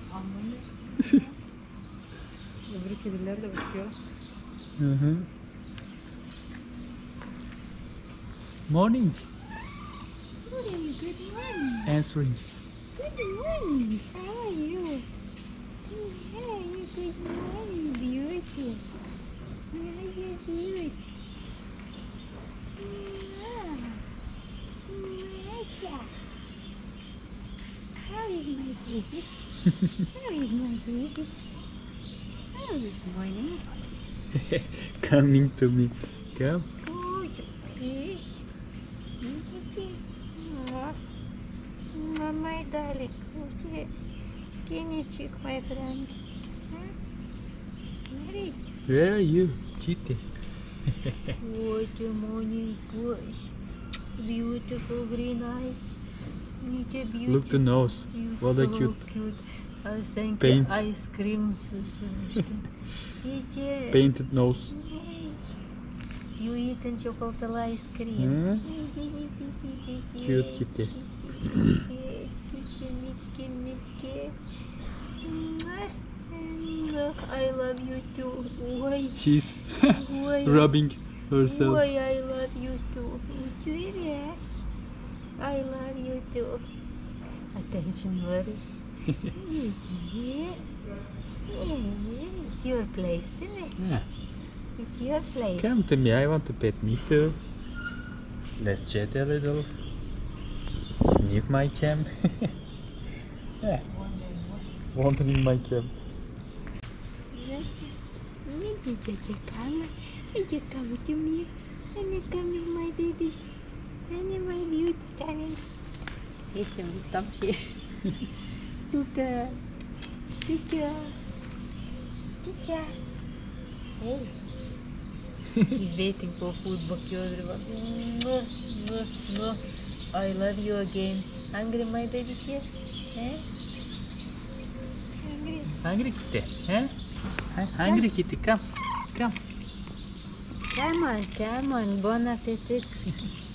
Öbür kediler de bakıyor. Morning. Morning, good morning. Answering. Good morning. How are you? How are you? Good morning, beauty. How are you, beauty? How is my babies? How is my babies? How is morning? Coming to me. Come. Good fish. My darling. Skinny chick, my friend. Very cute. Where are you, kitty? What a morning bush. Beautiful green eyes. Look the nose. What a cute. I think Paint. ice cream. Painted nose. You eaten chocolate ice cream. Cute kitty. Mitski. I love you too. Why? She's Why? rubbing herself. Why I love you too. Yes. I love you too. Attention, Boris. It's your place, isn't it? Yeah. It's your place. Come to me, I want to pet me too. Let's chat a little. Sniff my cam. Yeah. Wandering my cam. Come to me. And come with my babies. And my beauty coming. Еще там все. Тука. Тука. Тетя. Hey. She's waiting for food, bakıyor everyone. I love you again. Hungry, my baby here? Eh? Hungry? Hungry kitty, huh? Hungry kitty, come. Come. Come on, bon appetit.